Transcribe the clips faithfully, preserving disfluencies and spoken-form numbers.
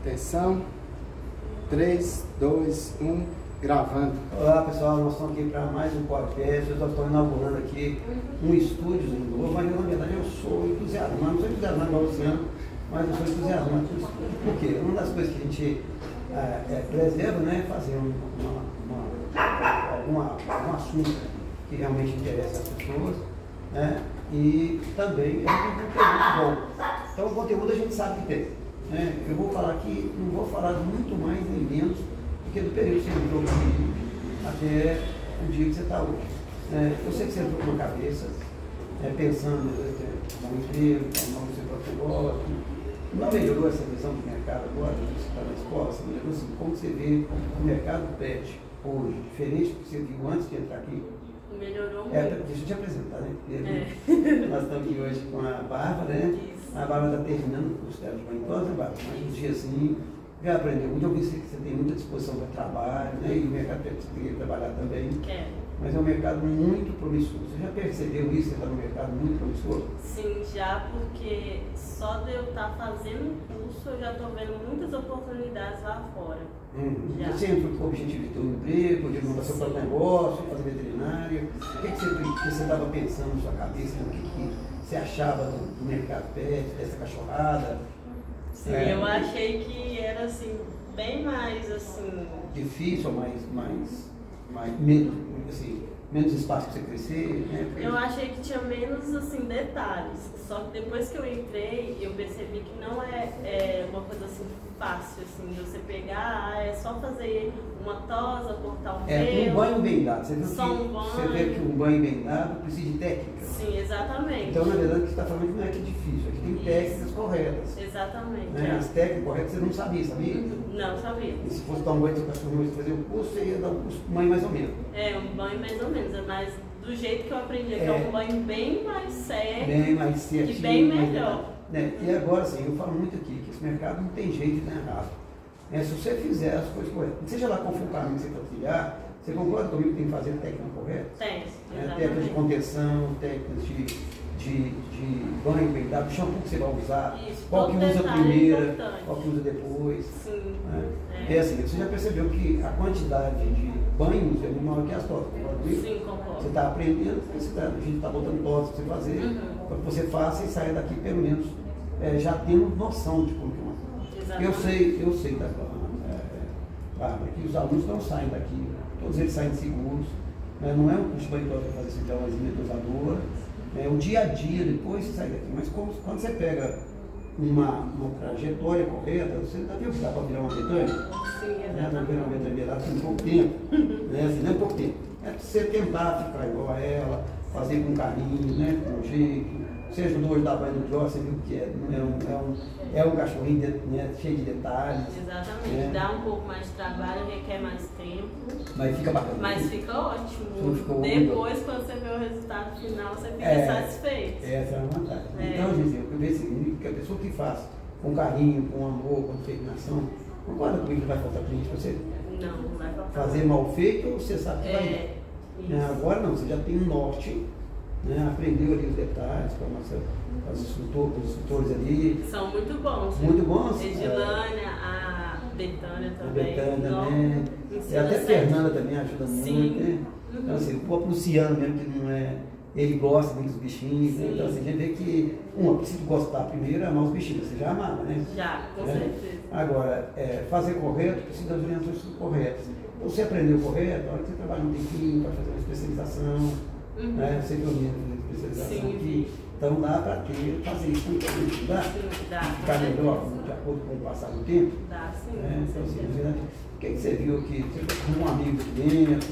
Atenção, três, dois, um, gravando. Olá pessoal, nós estamos aqui para mais um podcast. Eu estou inaugurando aqui um estúdio novo, mas na verdade eu sou entusiasmado, não sou entusiasmado igual o Luciano, mas eu sou entusiasmado com isso. Por quê? Uma das coisas que a gente é, é, preserva, né, é fazer um, uma, uma, uma, um assunto que realmente interessa as pessoas, né, e também é um conteúdo bom. Então o conteúdo a gente sabe que tem. Né? Eu vou falar aqui, não vou falar muito mais nem menos do que do período que você entrou aqui até o dia que você está hoje. É, eu sei que você entrou com a cabeça, é, pensando no emprego, no seu próprio negócio. Não melhorou essa visão do mercado agora, você está na escola, você melhorou assim, como você vê o mercado pet hoje, diferente do que você viu antes de entrar aqui? Melhorou muito. É, deixa eu te apresentar, né? É. Nós estamos aqui hoje com a Bárbara, né? Isso. A Bárbara está terminando o curso dela de banhosa, né, Bárbara? Mas um dia assim, já aprendeu muito. Eu vi que você tem muita disposição para trabalho, né? E o mercado pet você tem que trabalhar também. Quero. Mas é um mercado muito promissor. Você já percebeu isso? Você está no mercado muito promissor? Sim, já, porque só de eu estar fazendo o curso, eu já estou vendo muitas oportunidades lá fora. Hum. Já. Você entrou com o objetivo de ter um emprego, de montar seu próprio negócio, fazer veterinária. O que, que você estava pensando na sua cabeça? O que, que você achava do, do mercado pet, dessa cachorrada? Sim, É. eu achei que era assim, bem mais assim. Difícil ou mais, mais, mais menos, assim, menos espaço para você crescer, né? Porque... Eu achei que tinha menos assim detalhes. Só que depois que eu entrei, eu percebi que não é, é uma coisa assim fácil, assim, de você pegar, ah, é só fazer uma tosa, cortar um É, pelo. um banho bem dado. Você viu, Só que, um banho. você vê que um banho bem dado precisa de técnica. Sim, exatamente. Então, na verdade, o que você está falando que não é que é difícil, é que tem Isso. técnicas corretas. Exatamente. Né? É. As técnicas corretas você não sabia, sabia? Não sabia. E se fosse dar um banho de cachorro e fazer o curso, você ia dar um curso banho mais ou menos. É, um banho mais ou menos, é mais do jeito que eu aprendi, que é, É. um banho bem mais sério Bem mais certinho. e bem mais melhor. detalhe, né? E agora, sim, eu falo muito aqui que esse mercado não tem jeito de dar errado. É, se você fizer as coisas corretas, seja lá qual for o caminho que você for trilhar, você concorda comigo que tem que fazer a técnica correta? Tem, É, exatamente. técnicas de contenção, técnicas de, de, de banho bem dado, o shampoo que você vai usar, Isso, qual que todo usa detalhe é primeiro, importante. qual que usa depois. Sim. Né? É. É assim, você já percebeu que a quantidade de banhos é muito maior que as tosas, concorda comigo? Sim, Você concordo. está aprendendo, você tá, a gente está botando tosas para você fazer, Uhum. para que você faça e saia daqui pelo menos é, já tendo noção de como que é uma coisa. Exatamente. Eu sei, eu sei, tá, é, Bárbara, que os alunos não saem daqui, todos eles saem seguros, né? Não é um curso de banho para fazer assim, uma dosadora, é o dia a dia depois você sai daqui, mas como, quando você pega uma, uma trajetória correta, você está vendo que dá para virar uma Betânia? Sim, Né? Para virar exatamente. uma Betânia lá tem pouco tempo, né? Assim, não é pouco tempo, é você tentar ficar igual a ela, fazer com carinho, né? Com jeito. Você ajudou hoje a dar banho no Jó, você viu que é, é, um, é, um, é um cachorrinho de, né, cheio de detalhes. Exatamente. né? Dá um pouco mais de trabalho, requer mais tempo, Mas fica bacana. mas fica ótimo. Não ficou Depois, quando você vê o resultado final, você fica É. satisfeito. Essa é a vantagem. É. Então, gente, eu vejo o seguinte, que a pessoa que faz com carinho, com amor, com determinação, concorda comigo que vai faltar cliente para você Não, não vai faltar. fazer mal feito ou você sabe que vai dar? É, Né, isso. agora não, você já tem um norte, né, aprendeu ali os detalhes com a nossa, os, instrutor, os instrutores ali. São muito bons. Muito bons? Edilânia, a Betânia A também. Betânia, Não, né? E ensina até a certo. Fernanda também ajuda Sim. muito, né? Uhum. Então, assim, o próprio Luciano mesmo, que não é. Ele gosta muito dos bichinhos, né? Sim. Então assim, a gente vê que, uma, precisa gostar primeiro, amar os bichinhos, você já amava, né? Já, com Né? certeza. Agora, é, fazer correto precisa das orientações corretas. Então, você aprendeu correto, a hora que você trabalha um tempinho, vai fazer uma especialização, Uhum. né? Você viu a especialização Sim. aqui. Então dá para ter, fazer isso com tempo, dá? Sim, dá. Ficar melhor de acordo com o passar do tempo. Dá, sim. Né? com Então, assim, certeza. né? O que, que você viu aqui? Você com um amigo aqui dentro,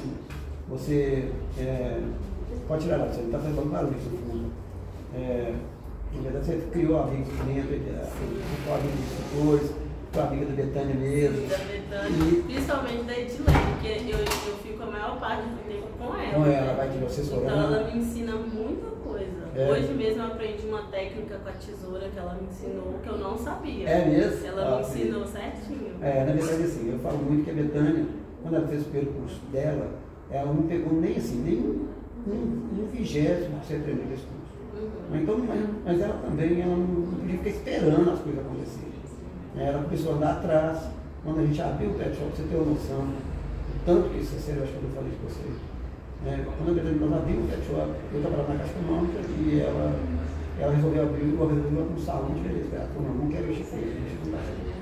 você é, pode tirar lá, você não está fazendo barulho no fundo. É, na verdade, você criou amigos aqui dentro, ficou amigo dos instrutores, ficou amiga da Betânia mesmo. Sim, da Betânia, E- principalmente da Edilene, porque eu, eu fico a maior parte do tempo com ela. Com ela, vai te assessorando. Então ela me ensina muita coisa. É. Hoje mesmo eu aprendi uma técnica com a tesoura que ela me ensinou que eu não sabia. É mesmo? Ela Ah, me sim. ensinou certinho. É, na verdade, assim, eu falo muito que a Betânia, quando ela fez o primeiro curso dela, ela não pegou nem assim, nem um, um, um vigésimo que você aprendeu desse curso. Uhum. Mas, então, mas, mas ela também ela não, não podia ficar esperando as coisas acontecerem. Ela começou a andar atrás. Quando a gente abriu o pet shop, você tem uma noção, tanto que isso é sério, acho que eu não falei de vocês. É, quando nós abrimos o pet shop, eu trabalhava na Caixa Econômica e ela, ela resolveu abrir, ela resolveu abrir um salão de beleza. Ela falou, não, não quero mexer com isso.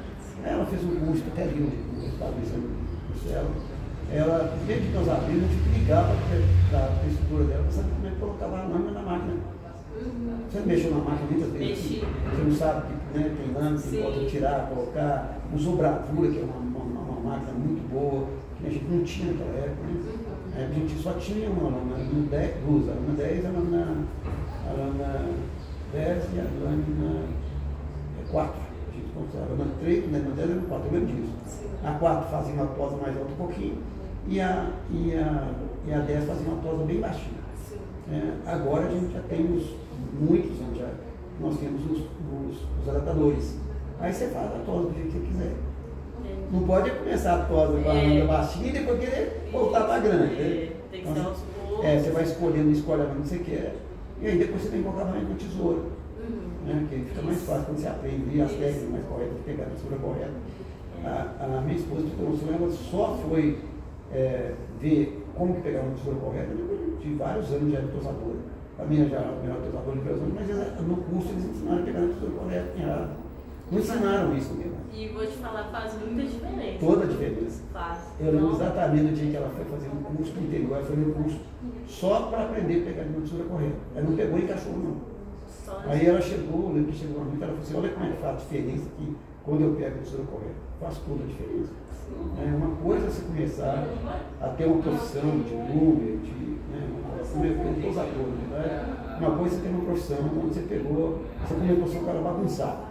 Aí ela fez um curso até ali, no estado do exame. Ela, desde que nós abrimos, eu tive que ligar para a estrutura dela para saber como é que colocava a lâmina na máquina. Você não mexeu na máquina muitas vezes, você não sabe que né, tem lâmina, que pode tirar, colocar. Usou bravura, que é uma, uma, uma máquina muito boa, que a gente não tinha naquela época. Né? A gente só tinha uma lâmina, dez, duas, a lâmina dez, a lâmina, a lâmina dez e a lâmina quatro. A gente considerava a lâmina três, a lâmina dez e a lâmina quatro, eu lembro disso. A quatro fazia uma tosa mais alta um pouquinho e a, e a, e a dez fazia uma tosa bem baixinha. É, agora a gente já tem os, muitos, né, já, nós temos os, os, os adaptadores. Aí você faz a tosa do jeito que você quiser. Não pode começar a tosa com a lâmina baixinha e depois querer voltar para grande. Né? Tem que ser aos poucos. É, você vai escolhendo, escolhe a lâmina que você quer. E aí depois você tem que colocar também com tesoura. Né, que fica mais fácil quando você aprende as técnicas mais corretas, pegar a tesoura correta. A, a minha esposa de promoção, ela só foi é, ver como que pegar uma tesoura correta depois de vários anos já de tosadora. A minha já era a melhor tosadora de vários anos, mas ela, no curso eles ensinaram a pegar a tesoura correta errada. Não ensinaram isso mesmo. E vou te falar, faz muita diferença. Toda a diferença. Faz. Eu lembro exatamente do dia que ela foi fazer um curso no interior, ela foi no curso só para aprender a pegar uma tesoura correta. Ela não pegou em cachorro, não. Só aí ela chegou, eu lembro que chegou uma noite, ela falou assim, olha como é que faz a diferença aqui quando eu pego a tesoura correta. Faz toda a diferença. É uma coisa é você começar a ter uma profissão de número, de né, como eu tosador, né? Uma coisa é você ter uma profissão onde você pegou, você começou a ser um cara bagunçado.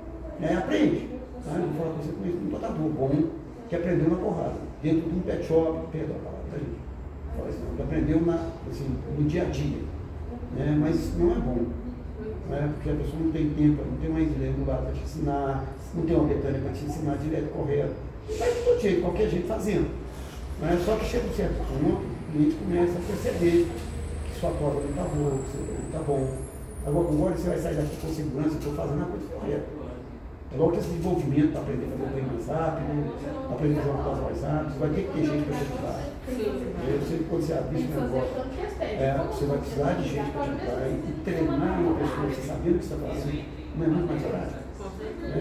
É, aprende. Tá? Eu vou falar com você com isso, um tratador bom que aprendeu na porrada, dentro de um pet shop, perdão a palavra, tá, gente? Fala assim, que aprendeu na, assim, no dia a dia. Né? Mas isso não é bom. Né? Porque a pessoa não tem tempo, não tem uma Isilene do lado para te ensinar, não tem uma Betânia para te ensinar direto, correto. Vai de todo jeito, qualquer jeito fazendo. Né? Só que chega um certo ponto, o cliente começa a perceber que sua prova não está boa, que seu não está bom. Agora, agora você vai sair daqui com segurança, estou fazendo a coisa correta. É igual que esse desenvolvimento para aprender a fazer o bem mais rápido, aprender a fazer uma coisa mais rápido, você vai ter que ter gente para te ajudar. Eu sei que quando você abrir esse negócio, é, você vai precisar de gente para te ajudar e treinar uma pessoa, você sabendo o que você está fazendo, não é muito mais prático. Né?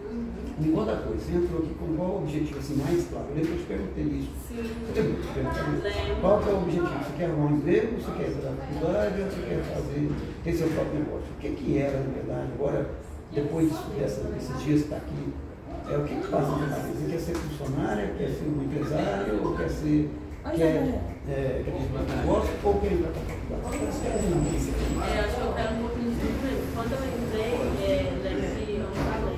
Me conta a coisa, você entrou aqui com qual o objetivo assim, mais claro? Eu lembro que eu te perguntei isso. Sim. Você lembra que eu te perguntei? Qual que é o objetivo? Você quer arrumar um emprego, você quer fazer a faculdade, ou você quer fazer, ter seu próprio negócio? O que que era, na verdade, agora, depois dessa, desses dias que está aqui, é, o que que passa na cabeça? Você quer ser funcionária, quer ser um empresário, ou quer ser, quer, é, quer ter um negócio, ou quer ir para a faculdade? É, acho que eu quero um pouquinho de tudo. Quando eu entrei, é, lembro que eu não falei,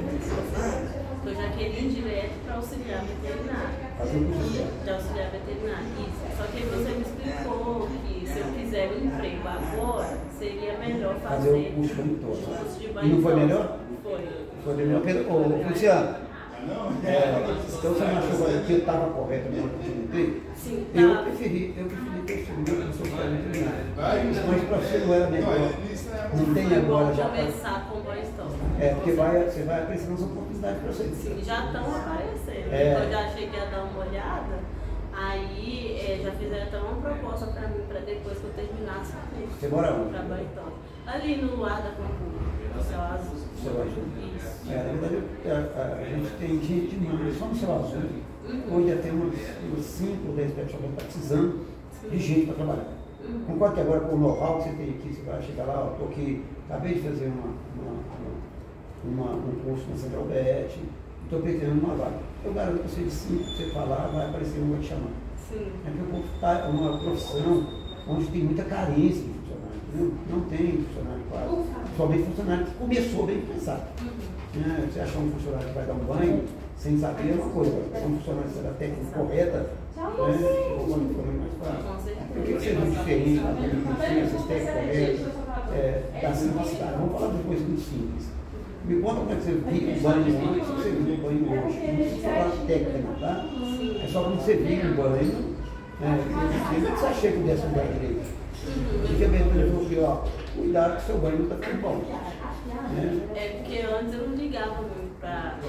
eu já queria ir direto para auxiliar veterinário. Fazer o curso de auxiliar veterinário. Isso. Só que você me explicou que se eu quiser um emprego agora, seria melhor fazer, fazer o curso de banho curso de E não foi melhor? Foi. Foi melhor. Ô, Luciano, é, então você não achou que eu estava correto mesmo que eu entrei? Sim, eu tá. preferi, eu preferi ter sido eu sou veterinário. Mas para você não era melhor. Não tem agora já. Vou começar com uma história. É, porque vai, você vai aparecendo as oportunidades para você. Sim, já estão aparecendo. É. Eu já cheguei a dar uma olhada, aí é, já fizeram até uma proposta para mim, para depois que eu terminasse o curso. Você mora onde? Para Baitó. Ali no Lar da Concurso, no Céu Azul. Céu Azul. Isso. É, na verdade, a, a, a gente tem gente demais, só no Céu Azul. Uhum. Hoje já tem umas cinco ou dez pessoas que estão precisando de gente para trabalhar. Uhum. Concordo que agora com o know-how que você tem aqui, você vai chegar lá, eu estou aqui, acabei de fazer uma, uma, uma, uma, um curso na Central B E T, estou pretendendo uma vaga. Eu garanto que você de cinco, você falar, vai aparecer um vai te chamar. Sim. É porque é uma profissão onde tem muita carência de funcionário, entendeu? Não tem funcionário quase. Só bem funcionário que começou bem pensado. Uhum. É, você achar um funcionário que vai dar um banho sem saber é uma coisa. Se um funcionário que da técnica correta, né? Ou quando for mais fácil. Por que você viu diferente da técnica, essas técnicas corretas, é, da simplicidade? Vamos falar de coisa muito simples. Me conta como é que você viu o banho antes, você viu o banho hoje. Não precisa falar de técnica, tá? É só quando você viu o banho. É, o que você achei que desse um banho direito? Porque a Betânia falou que, ó, cuidado que seu banho não está ficando bom. É. É porque antes eu não ligava muito para essa coisa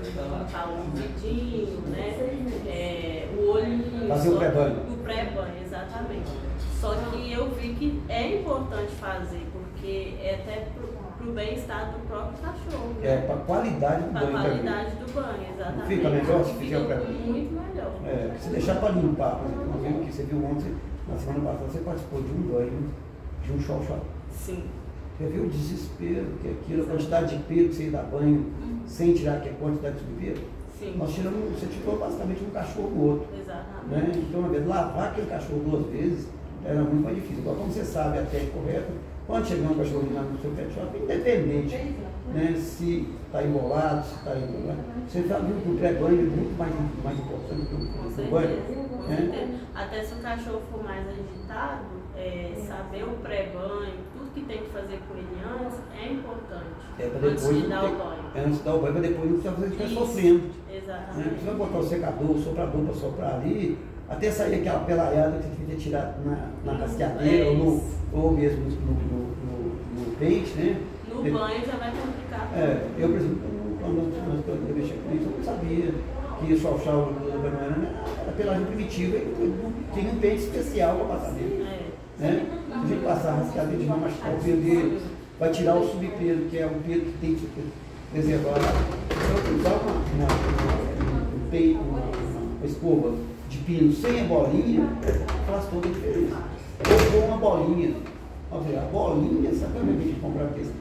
limpar o dedinho, né? É, o olhinho. Fazer o pré-banho. O pré-banho, exatamente. Só que eu vi que é importante fazer, porque é até pro, pro bem-estar do próprio cachorro. Né? É, para a qualidade do pra banho. Para a qualidade do banho, exatamente. Fica melhor se Fica fizer o pré-banho? muito melhor. É, se deixar para limpar, por exemplo, uma vez que você viu ontem, na semana passada, você participou de um banho, de um chau-chau. Sim. Você viu o desespero que é aquilo, a quantidade de pelo que você ia dar banho, uhum. sem tirar a quantidade de pelo? Sim. Nós tiramos, você tirou basicamente um cachorro do outro. Exatamente. Né? Então, uma vez, lavar aquele cachorro duas vezes era muito mais difícil. Agora, como você sabe a técnica correta, quando chegar um cachorrinho lá no seu pet shop, independente né, se está embolado, se está embolado, você já viu que o pré-banho é muito mais, mais importante do que o banho. Com né? certeza. Até se o cachorro for mais agitado, é, saber o pré-banho, tudo que tem que fazer com ele antes, é importante. É, para depois antes de dar ter, o banho. É, antes de dar o banho, para depois não precisar fazer estiver sofrendo. Exatamente. Né? Você vai botar o secador, o soprador para soprar ali, até sair aquela pelaiada que você devia ter tirado na, na rasqueadeira, é ou, no, ou mesmo no, no, no, no pente, né? No Ele, banho já vai complicar. É, eu, por exemplo, quando nós mexer com isso, eu não sabia que o chau-chau da banana era pelagem primitiva e tinha um pente especial para passar nele. É. Né? Se a gente passar a rasqueadeira, a gente vai machucar o pelo dele, vai tirar o subpelo, que é um pelo que tem que preservar. Então, usar uma, uma, uma, uma, uma escova de pino sem a bolinha, faz toda a diferença. Ou com uma bolinha. Vamos ver, a bolinha, sabe como é que a gente comprava esses,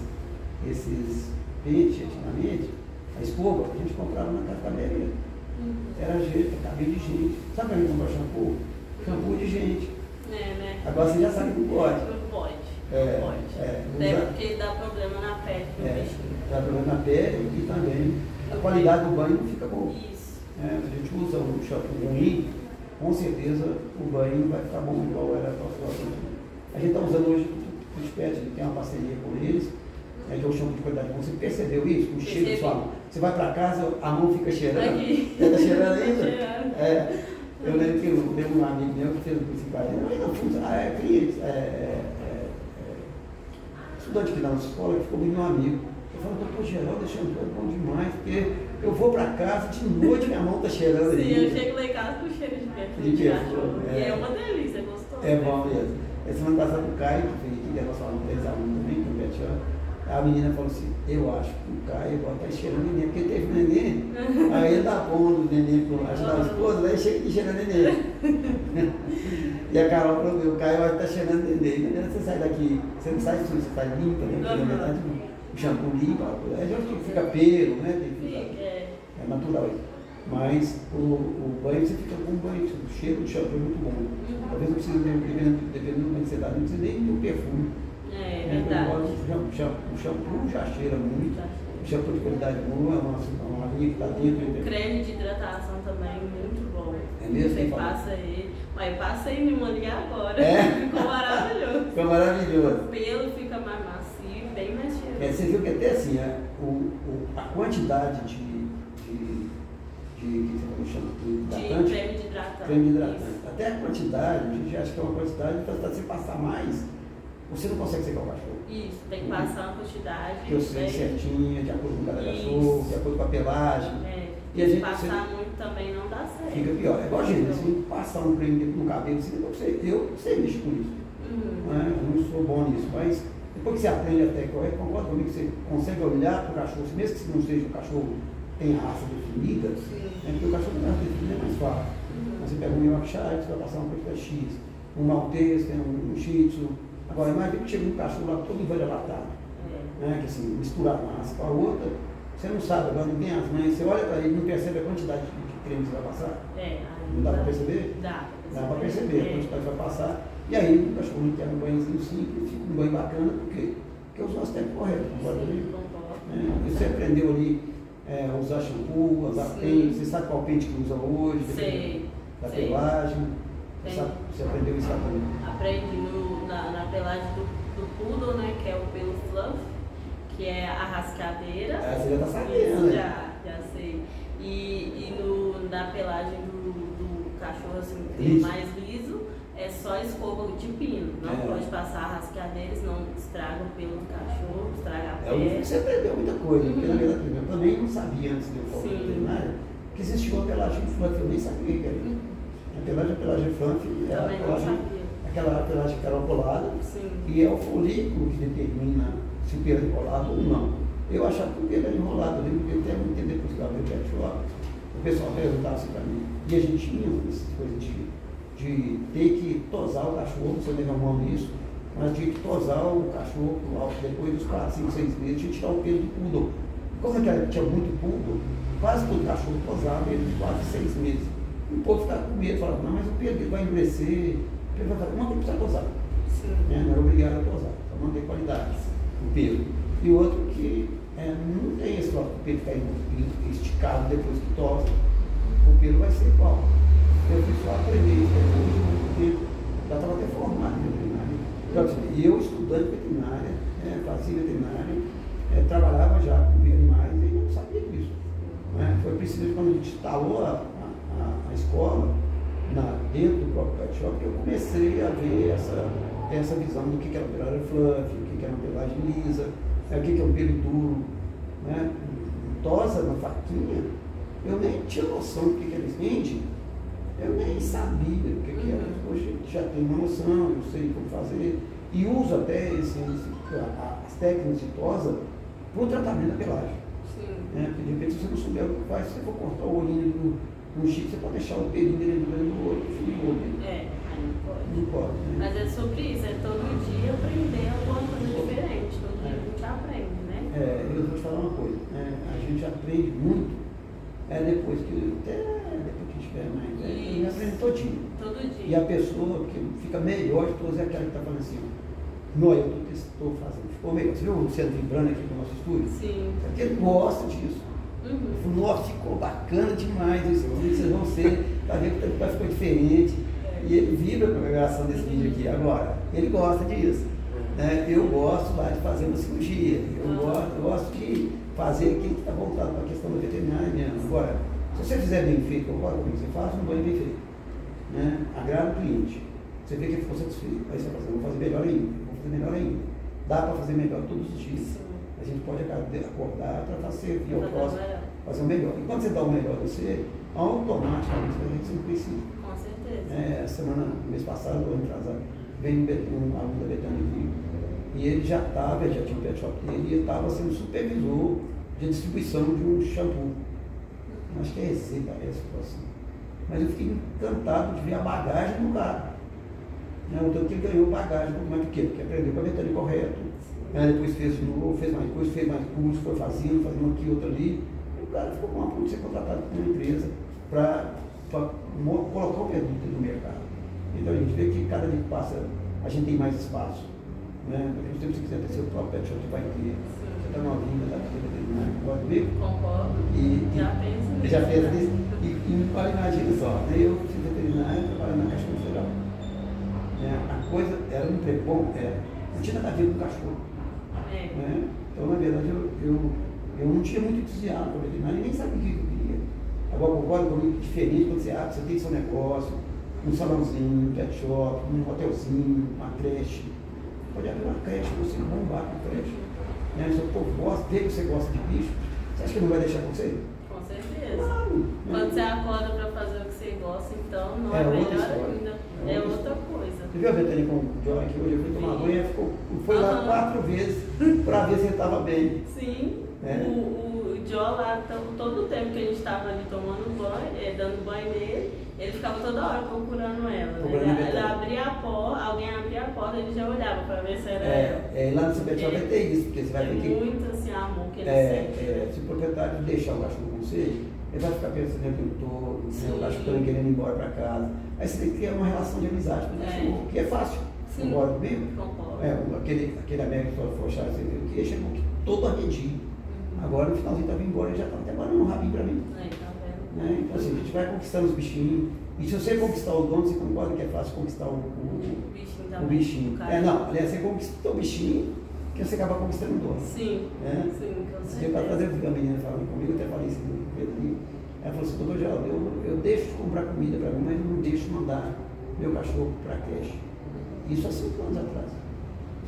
esses pentes antigamente? A escova, a gente comprava na casa da Maria. Era jeito, cabelo de gente. Sabe como a gente comprava shampoo? Shampoo de gente. É, né? Agora você já sabe que não pode. Não pode. É, não pode. é, Até usa- porque dá problema na pele do É, bichinho. dá problema na pele e também a qualidade do banho não fica boa. Isso. É, se a gente usa um shampoo ruim, com certeza o banho vai ficar bom igual era a próxima. A gente está usando hoje o Pet, tem uma parceria com eles, é, que é o shampoo de qualidade. Você percebeu isso? O cheiro da sua mão. Você vai para casa, a mão fica cheirando. Aqui. Está cheirando ainda? Tá cheirando. É, eu lembro que eu teve um amigo meu que fez um curso de qualidade. Eu não fui, ah, é cliente, é, é, é, é, estudante que dá na escola, que ficou muito meu amigo. Eu falo, pô, Geraldo, esse shampoo é bom demais, porque eu vou para casa, de noite minha mão está cheirando. Sim, ainda. eu chego lá em casa com cheiro de perfume De de perfume, cachorro. é. E é uma delícia, é gostoso. É bom mesmo. Essa semana passada o Caio, que veio aqui, que é nosso aluno, três alunos também, que é o Pet Shop, a menina falou assim, eu acho que o Caio agora está cheirando neném, porque teve neném, aí ele dá pondo o neném para ajudar a esposa, aí chega e cheira neném. E a Carol falou, o Caio acho que está cheirando neném. Menina, você sai daqui, você não sai sujo, você sai limpa, né? Porque na verdade o shampoo limpa, é já que fica pelo, né? Tem que ficar, Fica, é. é natural isso. Mas o, o banho, você fica com um banho, o cheiro do shampoo é muito bom. Talvez não precise, dependendo, dependendo do banho que você dá, não precisa nem do perfume. É, É, verdade. o shampoo, o shampoo já cheira muito, o shampoo de qualidade boa, é uma, uma linha que está dentro. O creme de hidratação também, muito bom. É mesmo? Você Tem passa ele. Mas passa ele em uma linha agora. É? Ficou maravilhoso. Ficou maravilhoso. O pelo fica mais macio, bem mais cheiroso. É, você viu que até assim, é, o, o, a quantidade de, de, de, que você falou, shampoo De hidratante, creme de hidratante. creme de hidratante, Isso. até a quantidade, a gente acha que é uma quantidade, para você passar mais, você não consegue secar o cachorro. Isso, tem que passar uma quantidade. Que eu sei né? certinho, de acordo com cada Isso. cachorro, de acordo com a pelagem. É, E a gente- passar muito também não dá certo. Fica pior. É igual a gente, se passar um creme no cabelo, assim, eu sei, eu sei mexer com isso. Uhum. Né? Eu não sou bom nisso, mas depois que você aprende até correto, concordo comigo que você consegue olhar para o cachorro, mesmo que não seja um cachorro que tem raça definida, né? Porque o cachorro tem raça definida é mais fácil. Uhum. Você pega um Yorkshire, você vai passar uma coisa X, um Maltese, tem um, um Shih Tzu. Agora, imagina que chega um cachorro lá todo envelopatado, É. né? Que assim, misturar uma raça com a outra, você não sabe, agora não tem as mães, você olha para ele e não percebe a quantidade de, de creme que você vai passar. É, aí Não dá para perceber? Dá. Dá para perceber a É. quantidade que vai passar. E aí o cachorro quer um banhozinho simples, fica um banho bacana, por quê? Porque usou as técnicas corretas, concorda comigo? Sim, concordo. É, e você aprendeu ali é, a usar shampoo, usar Sim. pente, você sabe qual pente que usa hoje, Sei. da sei. pelagem, você, Tem. sabe, você aprendeu isso lá também. Aprendi no, na, na pelagem do, do poodle, né, que é o pelo fluff, que é a rascadeira. Ah, você já tá sabendo, Isso, né? já, já sei. E, e no, na pelagem do, do cachorro assim, Liso. mais liso, é só escova de pino. Não É. pode passar rasqueadeira, senão estraga o pelo do cachorro, estraga a É, pele. você aprendeu muita coisa, porque na Uhum. verdade eu também não sabia antes de eu for Sim. veterinária que existia uma pelagem fluff, eu nem sabia que era. Uhum. A pelagem, a pelagem fluff é a Também não pelagem, sabia. aquela pelagem carocolada, Sim. e é o folículo que determina se o pelo é enrolado ou não. Eu achava que o pelo era enrolado, eu lembro que até não entender por que eu abri o pet shop. O pessoal perguntava assim para mim, e a gente tinha essas coisas de, de ter que tosar o cachorro, você leva a mão nisso, mas tinha que tosar o cachorro depois dos quatro, cinco, seis meses, tinha que tirar o pelo do poodle. Como é que era, tinha muito poodle, quase todo cachorro tosava ele de quatro, seis meses. E o povo ficava com medo, falava, não, mas o pelo dele vai endurecer, o pelo vai fazer, não, tem que precisar tosar. Sim. Né? Não era obrigado a tosar, para manter qualidade, o pelo. E o outro que é, não tem esse lado, o pelo ficar esticado depois que tosa, o pelo vai ser igual. Eu fui só aprender isso depois de muito tempo, já estava até formado em veterinária. Então, assim, e eu estudando veterinária, é, fazia veterinária, é, trabalhava já com animais e não sabia disso. Né? Foi preciso quando a gente instalou a, a, a escola na, dentro do próprio pet shop, que eu comecei a ver essa, essa visão do que, que era uma pelagem fluff, o que, que era uma pelagem lisa, é, o que, que é um pelo duro, né? Tosa na faquinha, eu nem tinha noção do que, que eles vendem, eu nem sabia o que, que era. Hoje já tenho uma noção, eu sei como fazer, e uso até esse, esse, as técnicas de tosa para o tratamento da pelagem. Sim. Né? Porque de repente, se você não souber o que faz, se você for cortar o olhinho do, do chip, você pode deixar o pelinho dele do olho, subir o olho. É, aí não pode. Não pode, né? Mas é sobre isso, é todo dia aprender alguma coisa diferente, todo dia a gente aprende, né? É, eu vou te falar uma coisa, né? A gente aprende muito, é, depois que, até depois que estiver mais velho, a gente aprende todinho. Todo dia. E a pessoa que fica melhor de todas é aquela que está falando assim, não, eu estou fazendo, ficou melhor. Você viu o Luciano vibrando aqui no nosso estúdio? Sim. É porque ele gosta disso. Uhum. Ele falou, nossa, ficou bacana demais esse vídeo, vocês vão ser, tá vendo que vai ficar diferente. É. E ele vibra com a gravação desse vídeo aqui. Agora, ele gosta disso. Né? Eu gosto lá de fazer uma cirurgia, eu Uhum. gosto, eu gosto de fazer aquilo que está voltado para a questão da veterinária mesmo. Agora, se você fizer bem feito, concorda comigo, você faz um banho bem feito. Né? Agrada o cliente. Você vê que ele ficou satisfeito. Aí você vai fazer, vou fazer melhor ainda, vou fazer melhor ainda. Dá para fazer melhor todos os dias. Sim. A gente pode acordar para servir ao Fazer próximo, melhor. fazer o melhor. E quando você dá o melhor de você, automaticamente a gente sempre precisa. Com certeza. É, semana, mês passado, ano atrasado, veio um, Bet- um aluno da Betânia aqui, e ele já estava, já tinha um pet shop dele, e ele estava sendo supervisor de distribuição de um shampoo. Acho que é esse, parece, assim. Mas eu fiquei encantado de ver a bagagem do cara. Né? O tanto que ele ganhou bagagem, mas por quê? Porque aprendeu com a Betânia correto. Né? Depois fez de novo, fez mais coisa, fez mais curso, foi fazendo, fazendo aqui, outro ali. E o cara ficou com a ponto de ser contratado por uma empresa para colocar o produto no mercado. Então a gente vê que cada dia que passa, a gente tem mais espaço. Né? Porque se você quiser ter seu próprio pet shop, você vai ter. Você está novinha, está aqui veterinário, pode ver? Concordo. E, Já pensa e, nisso. já fez isso. E, e olha, imagina só, né? Eu fui veterinário, trabalho na Caixa Federal. Né? A coisa era um emprego bom, era. Não tinha nada a ver com cachorro. É. Né? Então, na verdade, eu, eu, eu não tinha muito entusiasmo para veterinário e nem sabia o que eu queria. Agora, concordo comigo que diferente quando você abre, você tem seu negócio, um salãozinho, um pet shop, um hotelzinho, uma creche. Pode abrir uma creche, você bombar com creche. Né? Se o povo gosta, vê que você gosta de bicho, você acha que não vai deixar com você? Com certeza. Claro. Né? Quando você acorda para fazer o que você gosta, então não É é, outra melhor história. ainda. É É outra outra coisa. Você viu a Betânia com o Joy aqui hoje? Eu fui tomar Sim. banho e ficou, foi lá Aham. quatro vezes para ver se ele estava bem. Sim. É. O, o Joe lá, então, todo o tempo que a gente estava ali tomando banho, é, dando banho nele, ele ficava toda hora procurando ela. Procurando Né? a Ele, ele Betânia. abria a porta, alguém abria a porta, ele já olhava para ver se era ela. É, é, lá no seu pet shop vai ter isso, porque você vai É ver que muito assim, amor que ele é, sente. é, se o proprietário deixar o cachorro com você, ele vai ficar pensando o tempo todo, né, Sim. o cachorro também querendo ir embora para casa. Aí você tem que criar uma relação de amizade com o É. cachorro, que é fácil. Sim. Concorda comigo? Concordo. É, o- aquele, aquele América que foi você viu que ele chegou aqui todo arredio. Uhum. Agora no finalzinho estava indo embora, ele já estava até banando um rabinho para mim. Aí, tá vendo? Né? Então assim, a gente vai conquistando os bichinhos. E se você conquistar o dono, você concorda que é fácil conquistar o, o, O bichinho o também. bichinho. o cara. É, não, aliás, você conquista o bichinho, que você acaba conquistando o dono. Sim, É. sim, com Esse tempo atrás certeza. eu vi uma menina falando comigo, eu até falei isso no Pedro. Ela falou assim, doutor Geraldo, eu, eu deixo de comprar comida para mim, mas eu não deixo de mandar meu cachorro para a creche. Isso há cinco anos atrás.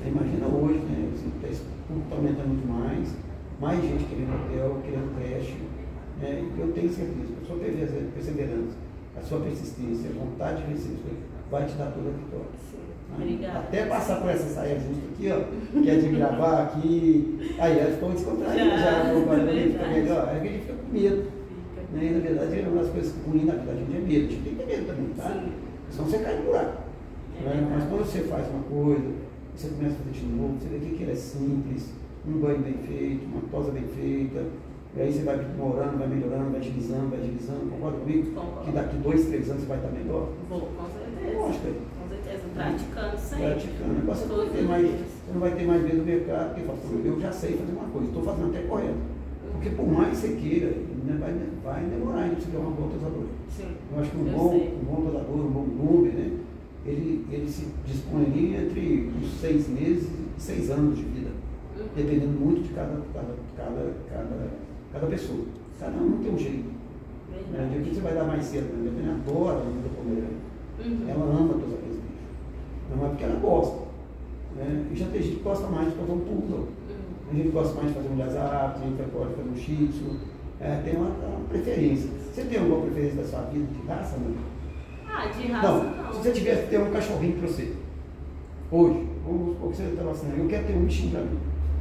Imagina hoje, né? Esse público está aumentando muito mais, mais gente querendo hotel, querendo creche. Né? Eu tenho certeza, a sua perseverança, a sua persistência, a vontade de vencer isso vai te dar toda a vitória. Obrigada. Até passar por essa saia justa aqui, ó, que é de gravar aqui, aí ela ficou descontraída, já, já fica melhor, aí a gente fica com medo. Né? Na verdade, é uma das coisas ruins na vida da gente é medo, a gente tem que ter medo também, tá? Sim. Senão você cai no buraco. É Né? Mas quando você faz uma coisa, você começa a fazer de novo, você vê que aquilo é simples, um banho bem feito, uma tosa bem feita, e aí você vai aprimorando, vai melhorando, vai agilizando, vai agilizando, concorda comigo? Concordo. Que daqui dois, três anos você vai estar melhor. Vou, com certeza. Lógico, aí. Com certeza, praticando sempre. Praticando. Agora você não vai ter mais, você não vai ter mais medo do mercado, porque fala, eu já sei fazer uma coisa, estou fazendo até correto. Porque por mais que você queira, né, vai, vai demorar ainda para você ter uma boa tosadora. Sim. Eu acho que um eu bom, sei. um bom tosador, um bom groomer, né, ele, ele se dispõe ali entre uns seis meses e seis anos de vida, Uhum. dependendo muito de cada, cada, cada, cada, cada pessoa. Cada um tem um jeito. Né? Verdade. De que você vai dar mais cedo, né? A Dani adora a vida pomerana. Uhum. Ela ama tosar aqueles bichos. Não é porque ela gosta. Né? E já tem gente que gosta mais de fazer um poodle. Uhum. Tem gente que gosta mais de fazer um Lhasa, tem gente que pode fazer um Shih Tzu. É, tem uma, uma preferência. Você tem alguma preferência da sua vida de raça, não? Ah, de raça Não, não. se você tivesse que ter um cachorrinho para você, hoje, vamos supor que você estava assim, eu quero ter um bichinho para mim.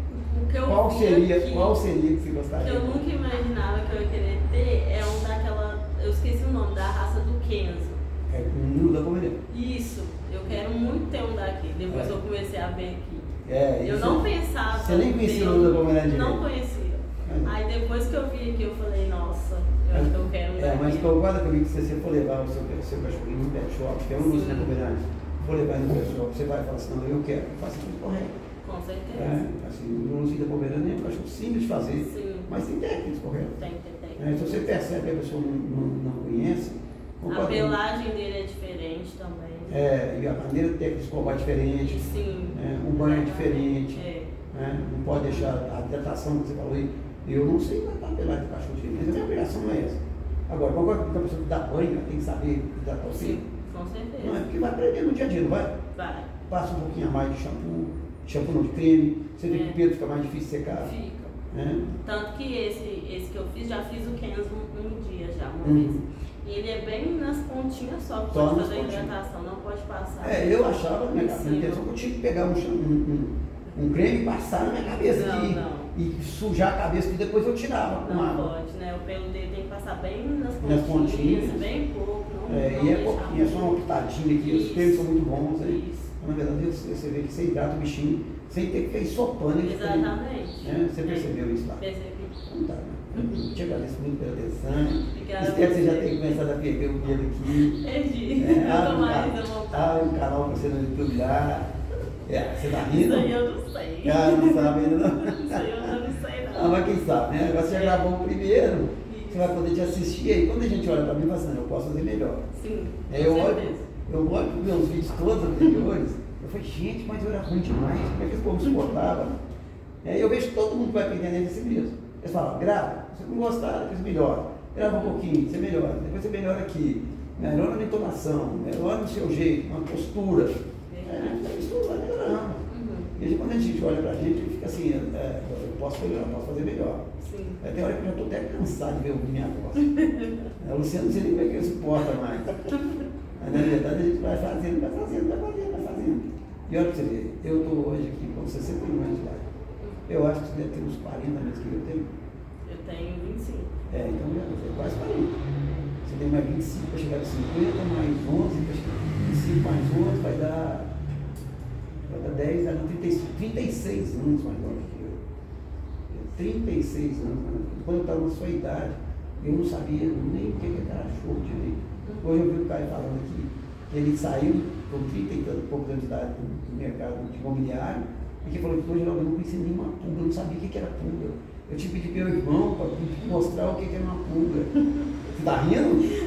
O que eu Qual vi seria, aqui, qual seria que você que gostaria? eu nunca imaginava que eu ia querer ter é um daquela. Eu esqueci o nome, da raça do Kenzo. É um Lula da Pomerana. Isso, eu quero muito ter um daqui. Depois É. eu comecei a ver aqui. É, Eu isso- não pensava. Você nem conhecia ter, o Lula da Pomerana Não direito. conhecia. É. Aí depois que eu vi aqui, eu falei, nossa, eu acho que eu quero um É, daqui. mas concorda comigo que se você for levar o seu, seu cachorrinho no pet shop, que é um dos Sim. Pomerana, for levar ele no pet shop, você vai falar assim, não, eu quero, faça tudo correto. Com certeza. É, assim, o Luluzinho da Pomerana é um cachorro simples de fazer, Sim. mas tem técnicas corretas. Tem, tem, tem. É, se você percebe que a pessoa não, não, não conhece, A concorda comigo. pelagem dele é diferente também. É, e a maneira técnica de escovar é diferente, Sim. é, o banho é diferente, É. né? Não pode deixar a hidratação que você falou aí. Eu não sei tratar a pelagem do cachorro diferente, mas a minha obrigação não é essa. Agora, concorda que a pessoa que dá banho ela tem que saber hidratar o Sim, filho? com certeza. Não é porque vai aprender no dia a dia, não vai? Vai. Passa um pouquinho a mais de shampoo, shampoo não de creme, você vê É. que o pelo fica mais difícil de secar. Fica. Né? Tanto que esse, esse que eu fiz, já fiz o Kenzo um, um dia já, uma Uhum. vez. E ele é bem nas pontinhas só, Só pode nas fazer pontinhas. hidratação, não pode passar. É, eu achava, na minha Sim. minha intenção, que eu tinha que pegar um, cham- um, um, um creme e passar na minha cabeça Não, aqui, não. e sujar a cabeça e depois eu tirava com Não água. pode, né? O pelo dele tem que passar bem nas Nas pontinhas, pontinhas. bem pouco, não, É, não e é deixar pouquinho, é só uma muito. pitadinha aqui, os Isso. cremes são muito bons. Né? Isso. Na verdade, você você vê que você hidrata o bichinho sem ter que ficar ensopando ele. Exatamente. Né? Você É. percebeu isso lá? Percebi. Então tá, né? Eu te agradeço muito pela atenção. Obrigada Espero que você já a você. tenha começado a perder o medo aqui. Perdi. É, Eu abre, tô um mais à canal, vontade. abre um canal pra você no YouTube lá. É, você tá rindo? Isso aí eu não sei. Ah, não sabe ainda não? Isso aí eu não sei Ah, não. mas quem sabe, né? Agora você já É. gravou o primeiro, Isso. você vai poder te assistir aí. Quando a gente olha pra mim, fala assim, eu posso fazer melhor. Sim, Aí com eu olho, certeza. eu olho para meus vídeos todos anteriores, eu falei, gente, mas eu era ruim demais, como é que esse povo suportava? Aí eu vejo que todo mundo vai aprendendo nesse mesmo. Eles falam, grava, você não gostar, depois melhora. Grava um pouquinho, você melhora, depois você melhora aqui. Melhora na entonação, melhora no seu jeito, na postura. É, isso tudo vai melhorando. Uhum. E aí, quando a gente olha pra gente, fica assim, é, eu posso melhorar, posso fazer melhor. Sim. É, tem hora que eu já estou até cansado de ver ouvir minha voz. É, o Luciano não sei nem como é que ele suporta mais. Mas, na verdade, a gente vai fazendo, vai fazendo, vai fazendo, vai fazendo. E olha pra você ver, eu estou hoje aqui com sessenta e um anos de idade. Eu acho que você deve ter uns quarenta meses que eu tenho. Eu tenho vinte e cinco. É, então já é quase quarenta. Você tem mais vinte e cinco para chegar a cinquenta, mais onze, para chegar a vinte e cinco mais onze, vai dar, vai dar dez, vai dar trinta e cinco, trinta e seis anos mais novo que eu. trinta e seis anos mais novo. Quando eu estava na sua idade, eu não sabia nem o que era cachorro direito. Hoje eu vi o cara falando aqui que ele saiu com trinta e tantos poucos anos de idade do mercado de imobiliário e que falou que hoje eu não conhecia nenhuma pulga, eu não sabia o que era pulga. Eu tive que pedir meu irmão para mostrar o que era uma pulga. Você está rindo?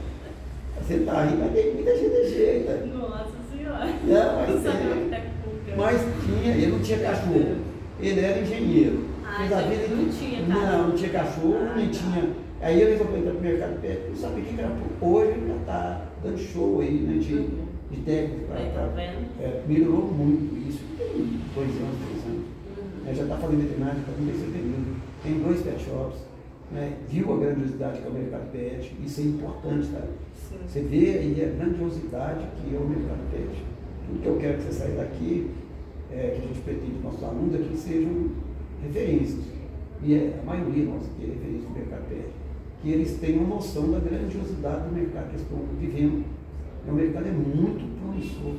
Você está rindo, mas tem muita gente de jeito. Nossa senhora. Não, mas Não sabia é. o que é pulga. Mas tinha, ele não tinha cachorro, ele era engenheiro. Ah, Fez a então vida não em- tinha Não, cachorro. não tinha cachorro, Ah, nem tá. tinha. Aí eu resolvi entrar no mercado perto, não sabia o que era pulga. Hoje ele já está dando show aí, né? De, Uhum. de técnico. Pra, Aí, tá vendo? É, melhorou muito isso, tem dois anos, três anos. Uhum. É, já está fazendo veterinário, está com terceiro período, tem dois pet shops, né? Viu a grandiosidade que é o mercado pet, isso é importante, tá? Sim. Você vê aí a grandiosidade que é o mercado pet. Tudo que eu quero que você saia daqui, é, que a gente pretende que nossos alunos aqui sejam referências. E é, a maioria nossa que é referência do mercado pet. Que eles tenham noção da grandiosidade do mercado que eles estão vivendo. O mercado é muito promissor.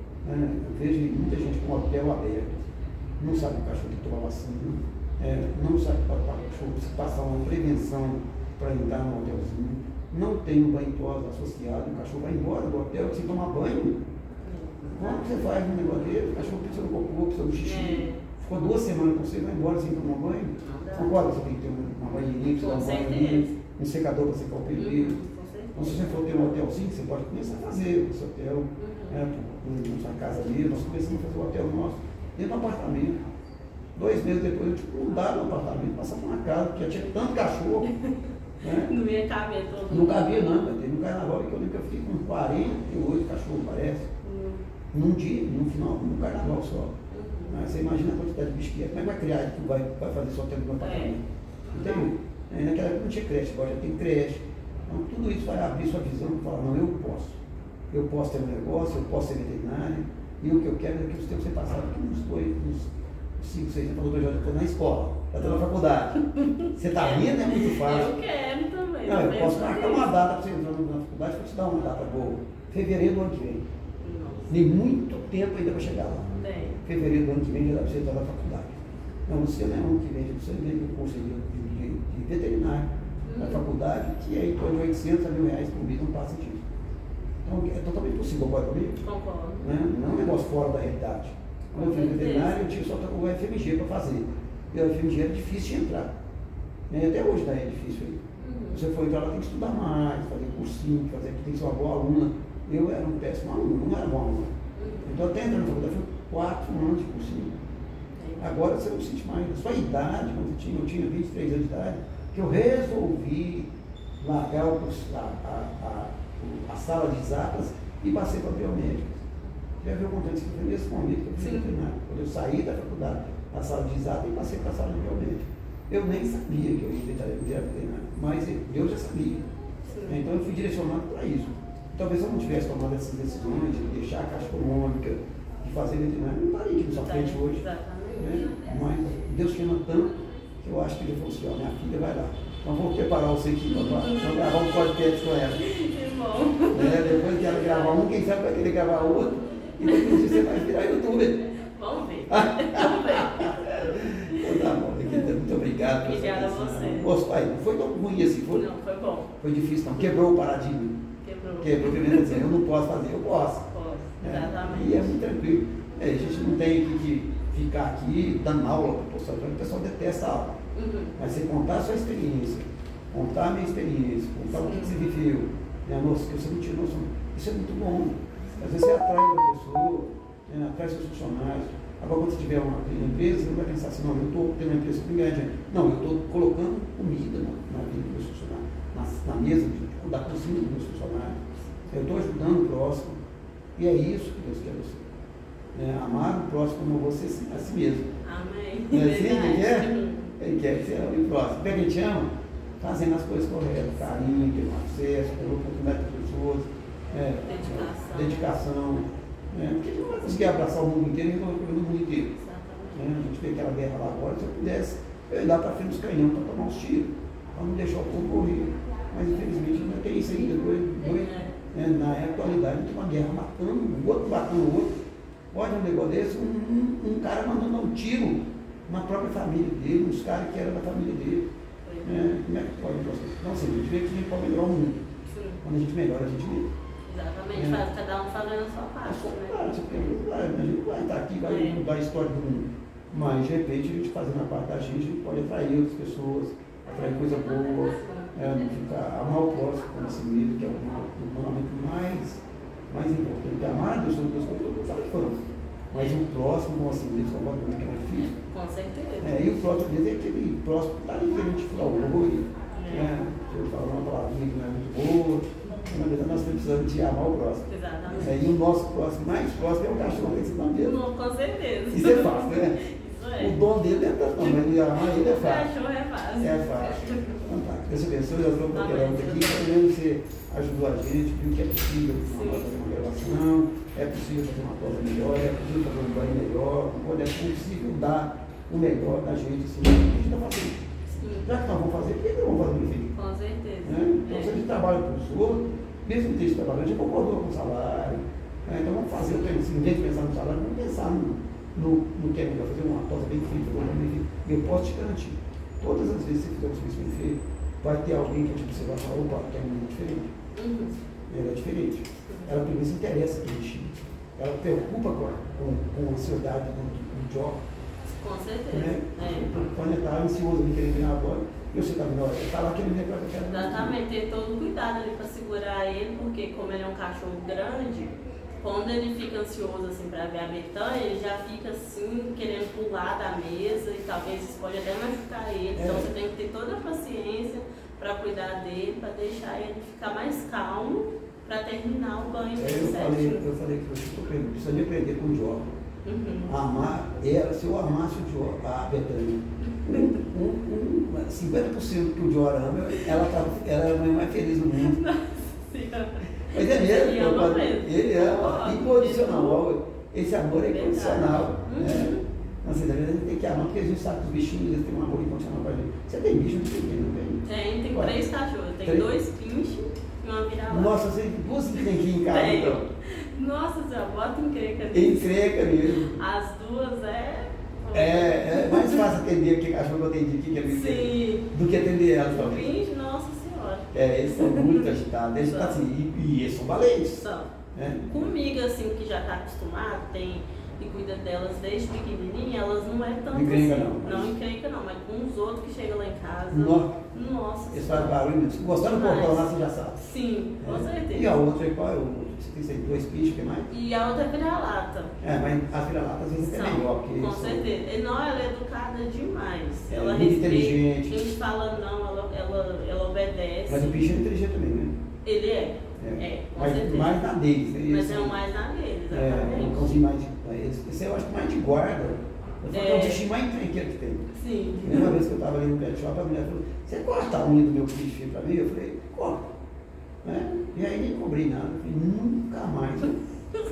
Né? Eu vejo muita gente com hotel aberto, não sabe que o cachorro tem que tomar vacina, é, não sabe que o cachorro precisa passar uma prevenção para entrar no hotelzinho, não tem um banho tosa associado, o cachorro vai embora do hotel sem tomar banho. Quando você faz um negócio dele, o cachorro precisa do cocô, precisa do xixi, É. ficou duas semanas com você, vai embora sem tomar banho. Concorda que você tem que ter uma banheirinha, precisa Com dar um banho, certeza. um secador para secar o pelo dele. Uhum, com certeza. Então, se você for ter um hotelzinho, você pode começar a fazer o seu hotel, Uhum. né, na sua casa ali. Nós começamos a fazer o hotel nosso dentro do apartamento. Dois meses depois, eu tive que mudar no apartamento, passar por uma casa, porque já tinha tanto cachorro. Né? Não ia caber todo Não cabia, não, mas teve um carnaval que eu lembro que eu fiquei com quarenta e oito cachorros, parece, Uhum. num dia, no final, num carnaval só. Uhum. Mas você imagina a quantidade de bicho que é. Como é que vai criar que vai, vai fazer só hotel no apartamento? Entendeu? É, naquela época não tinha creche, agora já tem creche. Então, tudo isso vai abrir sua visão e falar, não, eu posso. Eu posso ter um negócio, eu posso ser veterinário, e o que eu quero é que os tempos você passaram aqui uns dois, uns cinco, seis, você falou dois anos, eu estou na escola, já estou na faculdade. Você está rindo, é muito fácil. Eu quero também. Não, eu penso posso marcar nisso. uma data para você entrar na faculdade, para te dar uma data boa. Fevereiro do ano que vem. Nossa, Nem muito tempo ainda para chegar lá. tem. Fevereiro do ano que vem já dá para você entrar na faculdade. Não, você não é ano que vem, você vem com o conselho de, de, de veterinário na Uhum. faculdade, que é em torno de oitocentos a mil reais por mês, não passa disso. Então é totalmente possível, concorda comigo? Concordo. Né? Não é um negócio fora da realidade. Quando eu Com fui certeza. veterinário, eu tinha só o F M G para fazer. E o F M G era difícil de entrar. Né? Até hoje tá, é difícil aí. Uhum. Você for entrar lá, tem que estudar mais, fazer cursinho, fazer, tem que ser uma boa aluna. Eu era um péssimo aluno, não era bom aluno. Uhum. Então até entrar na faculdade foi quatro anos de cursinho. Agora você não sente mais. A sua idade, quando eu tinha, eu tinha vinte e três anos de idade, que eu resolvi largar o, a, a, a, a sala de exatas e passei para biomédicas. Já viu o contente que foi nesse momento que eu fui veterinário. Quando eu saí da faculdade, da sala de exatas e passei para a sala de biomédica. Eu nem sabia que eu ia virar veterinário, mas Deus já sabia. Sim. Então eu fui direcionado para isso. Talvez eu não tivesse tomado essas decisões de deixar a Caixa Econômica, de fazer veterinário, não estaria aqui na sua frente hoje. Exatamente. Né? Mas Deus te ama tanto que eu acho que ele falou assim, ó, minha filha vai lá. Então vou preparar você aqui para gravar um podcast com ela. Que bom. Né? Depois que ela gravar um, quem sabe vai querer gravar outro. E depois você vai virar youtuber. Vamos ver. Vamos ver. Então tá bom, querida, muito obrigado. pela sua Obrigada a atenção. você. Gostou aí? Não foi tão ruim assim, foi? Não, foi bom. Foi difícil não, quebrou o paradigma. Quebrou. Quebrou, primeiro dizer, eu não posso fazer, eu posso. Posso. É, Exatamente. e é muito tranquilo. É, a gente não tem que, que ficar aqui dando aula para o pessoal, o pessoal detesta a aula. Uhum. Mas você contar a sua experiência, contar a minha experiência, contar o que, que você viveu, né, nossa, que você não tinha noção, isso é muito bom. Às vezes você atrai uma pessoa, né, atrai seus funcionários. Agora, quando você tiver uma, uma empresa, você não vai pensar assim, não, eu estou tendo uma empresa que ganha dinheiro. Não, eu estou colocando comida na, na vida dos meus funcionários, na, na mesa de, da cozinha dos meus funcionários. Eu estou ajudando o próximo. E é isso que Deus quer você. É, amar o próximo como você a si mesmo. Amém. Não é assim que ele quer? Verdade. Ele quer que você ame o próximo. Pega e te ama, fazendo as coisas corretas, carinho, tendo acesso, tendo oportunidade para as pessoas, é, Dedicação. dedicação. É, porque a gente não vai conseguir abraçar o mundo inteiro e resolver o problema do mundo inteiro. Exatamente. É, a gente vê aquela guerra lá agora, se eu pudesse, eu ia dar para frente dos canhões para tomar uns tiros, para não deixar o povo morrer. Mas infelizmente ainda tem isso ainda, dois, dois, é, na atualidade tem uma guerra matando, o outro matando o outro. Pode um negócio desse, um, um, um cara mandando dar um tiro na própria família dele, uns caras que eram da família dele. É, como é que pode? Então assim, a gente vê que a gente pode melhorar o mundo. Sim. Quando a gente melhora, a gente melhora. Exatamente. É. Faz, cada um fazendo a sua A parte, sua né? parte, porque a gente vai, a gente vai estar aqui, vai É. mudar a história do mundo. Mas de repente a gente fazendo a parte da gente, a gente pode atrair outras pessoas, atrair coisa boa, é, não ficar, amar o próximo como si mesmo, que é o, o mandamento mais, mais importante. Porque amar a Deus sobre Deus, todo mundo sabe que falamos. Mas o próximo como si mesmo, é uma coisa que é mais difícil. Com certeza. É, e o próximo deles é aquele próximo que está ali querendo te furar o olho, é, se eu falar uma palavrinha que não é muito boa. Na verdade, nós temos que precisando de amar o próximo. Exatamente. É, e o nosso próximo, mais próximo é o cachorro, esse não mesmo. Não, com certeza. Isso é fácil, né? Isso é. O dom dele é tanto, mas ele amar ele é O fácil. cachorro é fácil. É fácil. Fantástico. Deus abençoe, nós vamos procurando aqui, também você ajudou a gente, viu que é possível fazer uma relação, é possível fazer uma coisa melhor, é possível fazer um banho melhor, é possível dar o melhor da gente, assim, o que a gente está fazendo. Sim. Já que nós vamos fazer, por que nós vamos fazer no filho? Com certeza. Né? Então, É. se a gente trabalha com os outros, mesmo que esteja trabalhando, a gente concordou com o salário. Né? Então vamos fazer, assim, em vez de pensar no salário, vamos pensar no, no, no que é melhor, fazer uma tosa bem feita, e eu posso te garantir, todas as vezes que você fizer um serviço bem feito, vai ter alguém que você vai falar, opa, que é muito diferente. Uhum. Ela é diferente. Ela primeiro se interessa por isso. Ela preocupa com a, com, com a ansiedade do, do job. Com certeza. Né? É. Quando ele está ansioso de querer ganhar a bola, eu sei que está melhor. Ele está lá querendo ganhar a bola. Exatamente, ter todo cuidado ali para segurar ele, porque como ele é um cachorro grande, quando ele fica ansioso assim para ver a Betânia, ele já fica assim, querendo pular da mesa e talvez isso pode até machucar ele. É. Então você tem que ter toda a paciência para cuidar dele, para deixar ele ficar mais calmo para terminar o banho É, eu, certinho. falei, eu falei que eu preciso de aprender com o Jó. Uhum. Amar ela, se eu amasse o Jó, a Betânia, um, um, um, cinquenta por cento que o Jó ama, ela, tá, ela é a mãe mais feliz do mundo. Mas é mesmo, Ele ama eu, mesmo. ele é incondicional. Esse amor é incondicional. Uhum. Né? Nossa, a gente tem que amar, porque a gente sabe que os bichinhos eles têm um amor incondicional pra gente. Você tem bicho, não tem ninguém, não tem? Tem, tem Ué, três cachorros. Tem três? dois pinches e uma vira-lata. Nossa, você tem duas que tem aqui em casa, Tem. então. Nossa senhora, bota encrenca nisso. Encrenca mesmo. As duas é... É, é mais fácil atender aqui cachorro que eu atendi aqui, que é Sim. do que atender elas, O talvez. pinche, nossa senhora. É, eles são muito agitados, eles estão assim, e, e eles são valentes. São. Né? Comigo, assim, que já tá acostumado, tem e cuida delas desde pequenininha, elas não é tanto Encrenca assim. não, mas- Não encrenca não, mas com os outros que chegam lá em casa. Nó. Nossa Eles senhora. fazem barulho mesmo. Se gostar do portão lá, você já sabe. Sim, com É. certeza. E a outra é qual é o outro? Você tem dois bichos, que mais? E a outra é vira-lata. É, mas as vira-latas às vezes é São, melhor, porque com eles são- certeza. E não, ela é educada demais. É, ela muito respeita. inteligente. A gente fala não, ela, ela, ela obedece. Mas o bicho é inteligente também, né? Ele é. É. É, com mas certeza. mais na deles. Né? Eles Mas é são- o mais na dele, É, é um exatamente. cãozinho mais de. Esse, esse eu acho que mais de guarda. Eu falo que é o É. bichinho mais encrenqueiro que tem. Sim. A primeira vez que eu estava ali no pet shop, a mulher falou: você corta a unha do meu bicho pra mim? Eu falei: corta. Né? E aí nem cobri nada. Eu falei: nunca mais. Eu,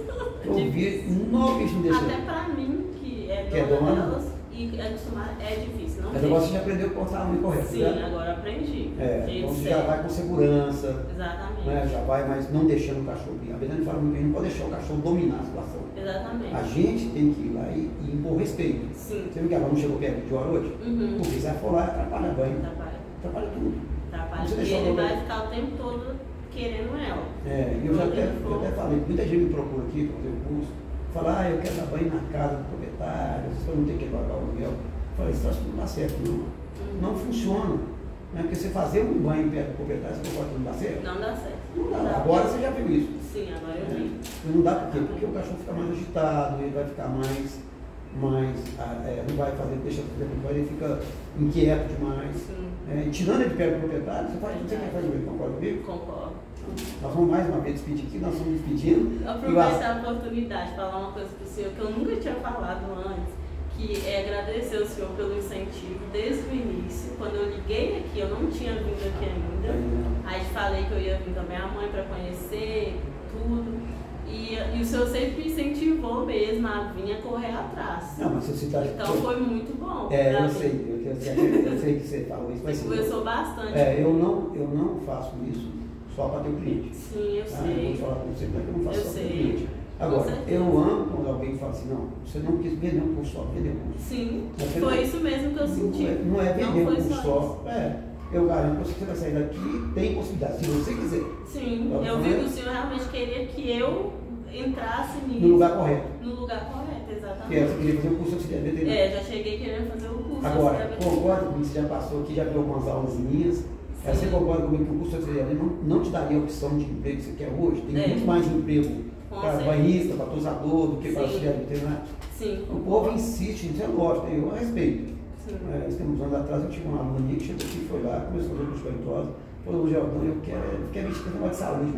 eu vi, não, bicho não deixou. Até pra mim, que é Que é dona dona? delas, e é acostumada, é difícil, não Mas tem. eu gosto de aprender a cortar a unha correta. Sim, né? agora aprendi. É, Jeito então você certo. já vai com segurança. Exatamente. Né, já vai, mas não deixando o cachorro. A Betânia fala muito que a gente não pode deixar o cachorro dominar a situação. Exatamente. A gente tem que ir lá e, e impor respeito. Sim. Você viu que ela não chegou perto de hora hoje? Uhum. Porque se ela for lá, atrapalha banho, Atrapalha. atrapalha tudo. Atrapalha. Você E deixou ele ela vai ver? ficar o tempo todo querendo ela. É, e eu já Não até, tem eu como. até falei, muita gente me procura aqui para fazer o curso, fala, ah, eu quero dar banho na casa do proprietário, vocês não tem que pagar o aluguel. Eu falei, isso acho que não dá certo, não. Uhum. Não funciona. Né? Porque você fazer um banho perto do proprietário, você concorda que não dá certo? Não dá certo. Não dá. Agora você já viu isso. Sim, agora eu vi. É, não dá por quê? Porque o cachorro fica mais agitado, ele vai ficar mais, mais ah, é, não vai fazer, deixa ele fica inquieto demais. Sim. É, e tirando ele de perto do proprietário, você, faz, você quer fazer o concorda comigo? Concordo. Nós vamos mais uma vez despedir aqui, nós estamos despedindo. E o Aproveitar a oportunidade, falar uma coisa para o senhor que eu nunca tinha falado antes, que é agradecer ao senhor pelo incentivo desde o início. Quando eu liguei aqui, eu não tinha vindo aqui ainda. Aí falei que eu ia vir com a minha mãe para conhecer tudo. E, e o senhor sempre incentivou mesmo a vir a correr atrás. Não, mas se você está... Então foi muito bom. É, pra eu mim. sei, eu, eu, sei, eu sei que você falou isso. Mas, Você conversou bastante. é, eu não, eu não faço isso só para ter o cliente. Sim, eu Tá? Eu sei. vou falar com você, mas eu não faço Eu só para ter sei. o cliente. Com Agora, certeza. eu amo quando alguém fala assim, não, você não quis vender um curso só, vender um curso. Sim, Mas você foi não- isso mesmo que eu senti. Não é, não é vender Não um foi curso só só. É, eu garanto que você vai sair daqui, tem possibilidade, se você quiser. Sim, Tá eu bom, vi né? que o senhor realmente queria que eu entrasse nisso. No lugar correto. No lugar correto, exatamente. Que é, você queria fazer o curso auxiliar veterinário. É, já cheguei querendo fazer o curso. Agora, auxiliar concorda veterinário. comigo, você já passou aqui, já viu algumas aulas minhas. É, você concorda comigo que o curso auxiliar não, não te daria a opção de emprego que você quer hoje? Tem É. muito mais emprego Com para certeza. banhista, para tosador, do que para Sim. auxiliar veterinário. Sim, O povo insiste, isso é lógico, eu respeito. sim. É, uns anos atrás eu tive uma aluna minha que chegou aqui, foi lá, começou a fazer curso com falou, Jordão, eu quero, eu quero mexer com o negócio de saúde mesmo.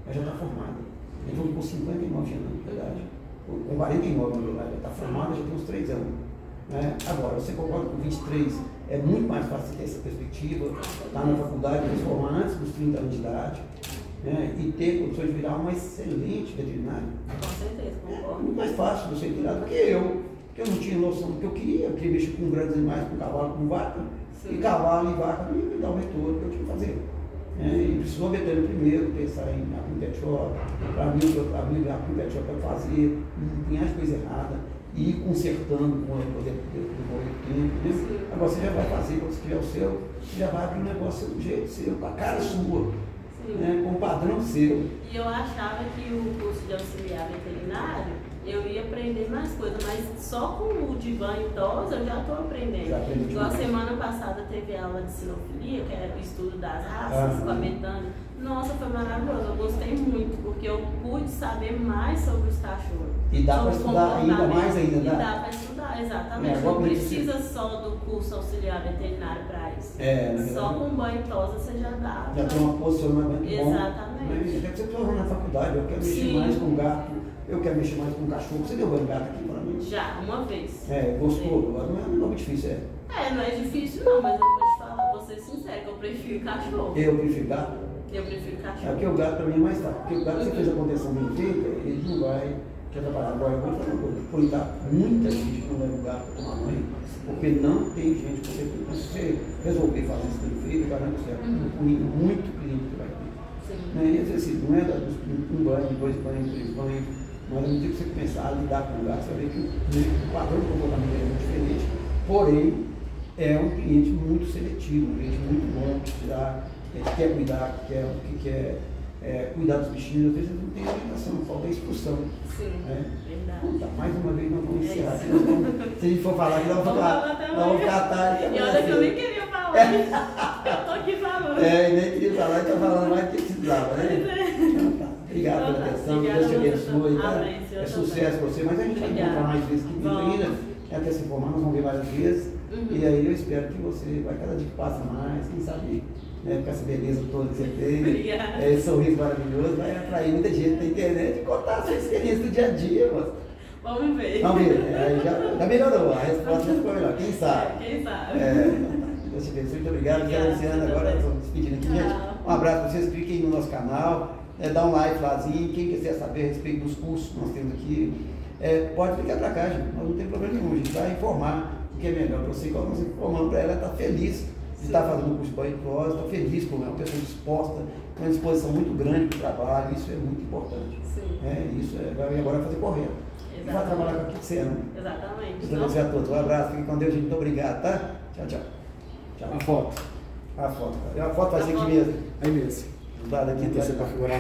ela já está formada. Então, com cinquenta e nove anos de idade, com quarenta e nove anos de idade, já está formada, já tem uns três anos. Né? Agora, você concorda com vinte e três, é muito mais fácil ter essa perspectiva, estar na faculdade, se formar antes dos trinta anos de idade, né? E ter condições de virar uma excelente veterinária. Com certeza, concordo. É muito mais fácil você virar do que eu, que eu não tinha noção do que eu queria, eu queria mexer com grandes animais, com cavalo, com vaca, sim. E cavalo e vaca me, me dá o retorno que eu tinha que fazer. É, e precisou veterinário primeiro, pensar em abrir um pet shop, para abrir um pet shop para fazer, um punhado de coisa errada, e ir consertando com o poder do tempo. Né? Agora você já vai fazer, quando você tiver o seu, você já vai abrir um negócio do jeito seu, com a cara sua, né? Com o padrão seu. E eu achava que o curso de auxiliar veterinário eu ia aprender mais coisas, mas só com o de banho e tosa eu já estou aprendendo. Já aprendi. Igual a semana passada teve aula de sinofilia, que era o estudo das raças, ah, com a Betânia. Nossa, foi maravilhoso, eu gostei muito, porque eu pude saber mais sobre os cachorros. E dá para estudar ainda mais ainda, né? E dá para estudar, exatamente. É, não precisa só do curso auxiliar veterinário para isso. É, só com banho e tosa você já dá. Já tem uma posicionamento bom. Exatamente. Até que você precisa na faculdade, eu quero mexer Sim. mais com gato, eu quero mexer mais com cachorro. Você deu banho gato aqui para mim? Já, uma vez. É, gostou? Agora não é muito difícil, é? É, não é difícil não, mas eu vou te falar, vou ser sincero, que eu prefiro cachorro. Eu prefiro gato? Eu prefiro cachorro. É porque o gato para mim é mais fácil. Porque o gato, você fez a contenção bem feita, ele não vai te atrapalhar. Agora, eu vou te falar uma coisa. Por tá muita gente que não leva o gato para tomar banho, porque não tem gente. Você, se você resolver fazer isso bem feito, eu garanto que você uhum. muito cliente que vai ter. Sim. Né? E exercício, não é um banho, dois banhos, três banhos, mas no dia que você começar a lidar com o gato, você vai ver que o padrão de comportamento é muito diferente. Porém, é um cliente muito seletivo, um cliente muito bom, que te dá. Que quer cuidar, que quer, que quer é, cuidar dos bichinhos, às vezes não tem orientação, falta expulsão. Sim, né? Verdade. Então, mais uma vez nós vamos encerrar. É vamos, se a gente for falar aqui, nós vamos falar, nós vamos ficar tarde. E olha que eu nem queria falar. É. Eu tô aqui falando. É, nem queria falar, então falando mais do que precisava, né? Então, tá. Obrigado pela atenção, Deus te abençoe. Tá? É sucesso para você, mas a gente vai encontrar mais vezes que vindo ainda, até se formar, nós vamos ver várias vezes. Uhum. E aí eu espero que você vai cada dia que passa mais, quem sabe. Né, com essa beleza toda que você tem, é, esse sorriso maravilhoso, vai atrair muita gente na internet e contar a sua experiência do dia a dia, moça. Vamos ver. Vamos ver, é, já, já melhorou, a resposta já ficou melhor, quem sabe? É, quem sabe? É, Deus te abençoe, muito obrigado. Quero Luciana, agora estou despedindo aqui, gente. Um abraço para vocês, cliquem no nosso canal, é, dá um like lázinho, quem quiser saber a respeito dos cursos que nós temos aqui, é, pode clicar para cá, gente, nós não tem problema nenhum, a gente vai informar o que é melhor para você, quando nós informando para ela, ela está feliz. Você está fazendo o curso de banho de tosa, está feliz com ela, uma pessoa disposta, com uma disposição muito grande para o trabalho, isso é muito importante. Sim. É, isso é, vai agora fazer correto. E vai trabalhar com aquilo que você ama. Exatamente. Deus abençoe a todos. Um abraço, fique com Deus, gente. Muito obrigado, tá? Tchau, tchau. Tchau. A foto. A foto. A foto vai ser aqui mesmo. Aí mesmo. Do lado aqui, tem que ser configurado.